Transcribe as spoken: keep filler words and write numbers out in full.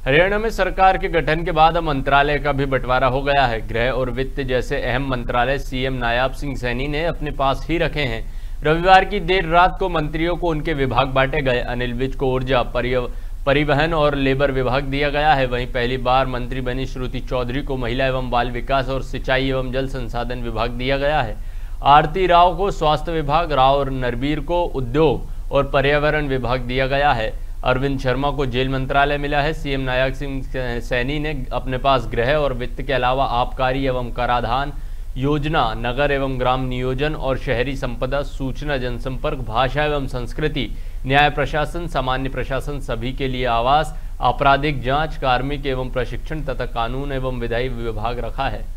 हरियाणा में सरकार के गठन के बाद अब मंत्रालय का भी बंटवारा हो गया है। गृह और वित्त जैसे अहम मंत्रालय सीएम नायब सिंह सैनी ने अपने पास ही रखे हैं। रविवार की देर रात को मंत्रियों को उनके विभाग बांटे गए। अनिल विज को ऊर्जा, परिवहन और लेबर विभाग दिया गया है। वहीं पहली बार मंत्री बनी श्रुति चौधरी को महिला एवं बाल विकास और सिंचाई एवं जल संसाधन विभाग दिया गया है। आरती राव को स्वास्थ्य विभाग, राव और नरबीर को उद्योग और पर्यावरण विभाग दिया गया है। अरविंद शर्मा को जेल मंत्रालय मिला है। सीएम नायब सिंह सैनी ने अपने पास गृह और वित्त के अलावा आबकारी एवं कराधान, योजना, नगर एवं ग्राम नियोजन और शहरी संपदा, सूचना जनसंपर्क, भाषा एवं संस्कृति, न्याय प्रशासन, सामान्य प्रशासन, सभी के लिए आवास, आपराधिक जांच, कार्मिक एवं प्रशिक्षण तथा कानून एवं विधायी विभाग रखा है।